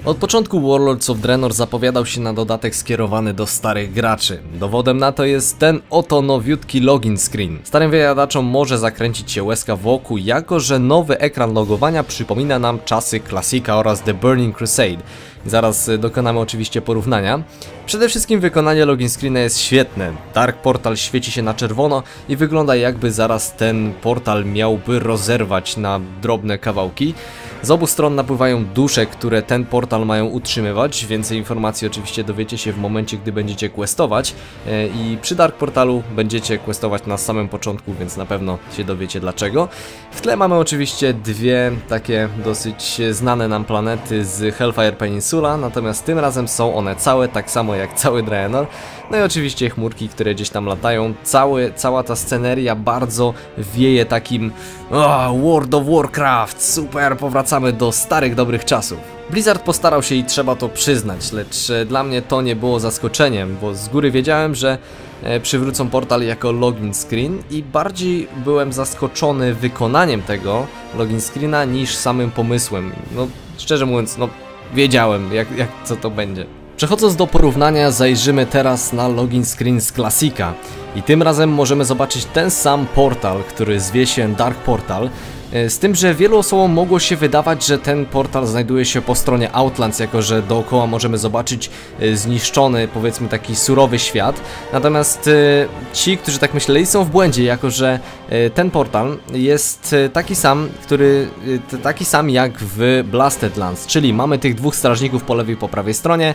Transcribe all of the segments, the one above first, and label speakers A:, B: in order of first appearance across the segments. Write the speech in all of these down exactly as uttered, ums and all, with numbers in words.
A: Od początku Warlords of Draenor zapowiadał się na dodatek skierowany do starych graczy. Dowodem na to jest ten oto nowiutki login screen. Starym wyjadaczom może zakręcić się łezka wokół, jako że nowy ekran logowania przypomina nam czasy Classica oraz The Burning Crusade. Zaraz dokonamy oczywiście porównania. Przede wszystkim wykonanie login screena jest świetne. Dark Portal świeci się na czerwono i wygląda, jakby zaraz ten portal miałby rozerwać na drobne kawałki. Z obu stron napływają dusze, które ten portal mają utrzymywać. Więcej informacji oczywiście dowiecie się w momencie, gdy będziecie questować. I przy Dark Portalu będziecie questować na samym początku, więc na pewno się dowiecie dlaczego. W tle mamy oczywiście dwie takie dosyć znane nam planety z Hellfire Peninsula, natomiast tym razem są one całe, tak samo jak cały Draenor. No i oczywiście chmurki, które gdzieś tam latają. Cały, cała ta sceneria bardzo wieje takim oh, World of Warcraft, super, powracamy do starych, dobrych czasów. Blizzard postarał się i trzeba to przyznać, lecz dla mnie to nie było zaskoczeniem, bo z góry wiedziałem, że przywrócą portal jako login screen i bardziej byłem zaskoczony wykonaniem tego login screena niż samym pomysłem. No szczerze mówiąc, no wiedziałem jak, jak co to będzie. Przechodząc do porównania, zajrzymy teraz na login screen z Classica i tym razem możemy zobaczyć ten sam portal, który zwie się Dark Portal. Z tym, że wielu osobom mogło się wydawać, że ten portal znajduje się po stronie Outlands, jako że dookoła możemy zobaczyć zniszczony, powiedzmy taki surowy świat. Natomiast ci, którzy tak myśleli, są w błędzie, jako że ten portal jest taki sam, który, taki sam jak w Blasted Lands, czyli mamy tych dwóch strażników po lewej i po prawej stronie.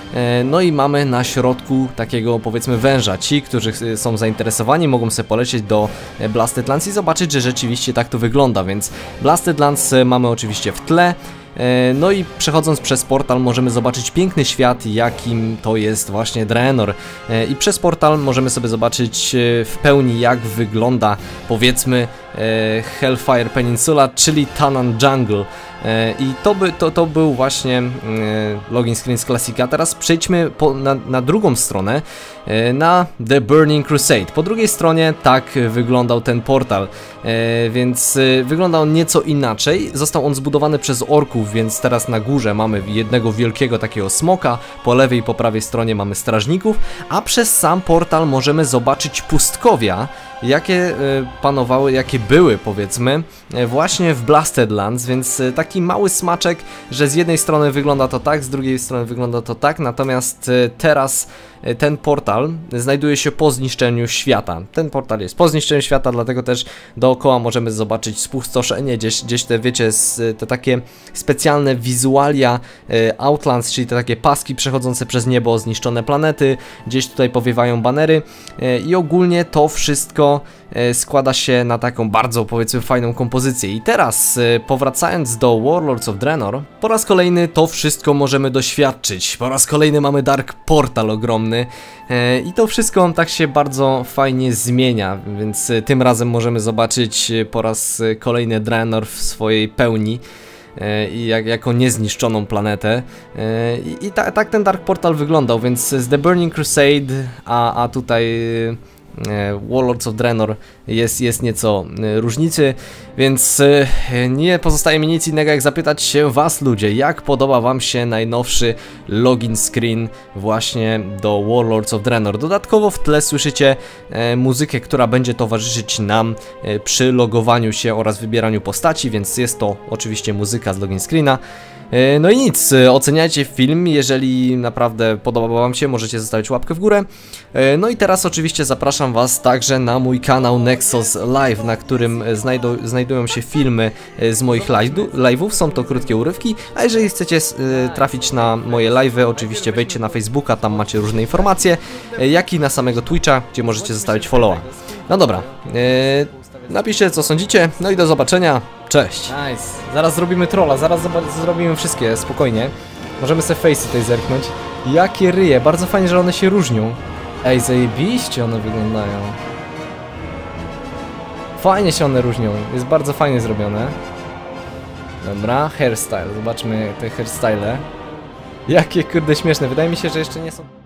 A: No i mamy na środku takiego, powiedzmy, węża. Ci, którzy są zainteresowani, mogą sobie polecieć do Blasted Lands i zobaczyć, że rzeczywiście tak to wygląda, więc Blasted Lands mamy oczywiście w tle. No i przechodząc przez portal możemy zobaczyć piękny świat, jakim to jest właśnie Draenor. I przez portal możemy sobie zobaczyć w pełni, jak wygląda, powiedzmy, Hellfire Peninsula, czyli Tanaan Jungle. I to, by, to, to był właśnie login screen z Classica. Teraz przejdźmy po, na, na drugą stronę, na The Burning Crusade. Po drugiej stronie tak wyglądał ten portal, więc wyglądał on nieco inaczej. Został on zbudowany przez orków, więc teraz na górze mamy jednego wielkiego takiego smoka, po lewej i po prawej stronie mamy strażników, a przez sam portal możemy zobaczyć pustkowia, jakie panowały, jakie były, powiedzmy, właśnie w Blasted Lands, więc taki mały smaczek, że z jednej strony wygląda to tak, z drugiej strony wygląda to tak, natomiast teraz ten portal znajduje się po zniszczeniu świata. Ten portal jest po zniszczeniu świata, dlatego też dookoła możemy zobaczyć spustoszenie, gdzieś, gdzieś te, wiecie, te takie specjalne wizualia Outlands, czyli te takie paski przechodzące przez niebo, zniszczone planety, gdzieś tutaj powiewają banery i ogólnie to wszystko składa się na taką bardzo, powiedzmy, fajną kompozycję. I teraz, powracając do Warlords of Draenor, po raz kolejny to wszystko możemy doświadczyć. Po raz kolejny mamy Dark Portal ogromny i to wszystko tak się bardzo fajnie zmienia, więc tym razem możemy zobaczyć po raz kolejny Draenor w swojej pełni i jak, jako niezniszczoną planetę. I, i ta, tak ten Dark Portal wyglądał, więc z The Burning Crusade, a, a tutaj Warlords of Draenor jest, jest nieco różnicy, więc nie pozostaje mi nic innego jak zapytać się was, ludzie, jak podoba wam się najnowszy login screen właśnie do Warlords of Draenor. Dodatkowo w tle słyszycie muzykę, która będzie towarzyszyć nam przy logowaniu się oraz wybieraniu postaci, więc jest to oczywiście muzyka z login screena. No i nic, oceniajcie film, jeżeli naprawdę podoba wam się, możecie zostawić łapkę w górę. No i teraz oczywiście zapraszam was także na mój kanał Nexus Live, na którym znajdu znajdują się filmy z moich live'ów, są to krótkie urywki, a jeżeli chcecie trafić na moje live'y, oczywiście wejdźcie na Facebooka, tam macie różne informacje, jak i na samego Twitcha, gdzie możecie zostawić followa. No dobra, napiszcie co sądzicie, no i do zobaczenia, cześć! Nice, zaraz zrobimy trolla, zaraz zrobimy wszystkie, spokojnie. Możemy sobie face'y tutaj zerknąć. Jakie ryje, bardzo fajnie, że one się różnią. Ej, zajebiście one wyglądają. Fajnie się one różnią, jest bardzo fajnie zrobione. Dobra, hairstyle, zobaczmy te hairstyle. Jakie kurde śmieszne, wydaje mi się, że jeszcze nie są...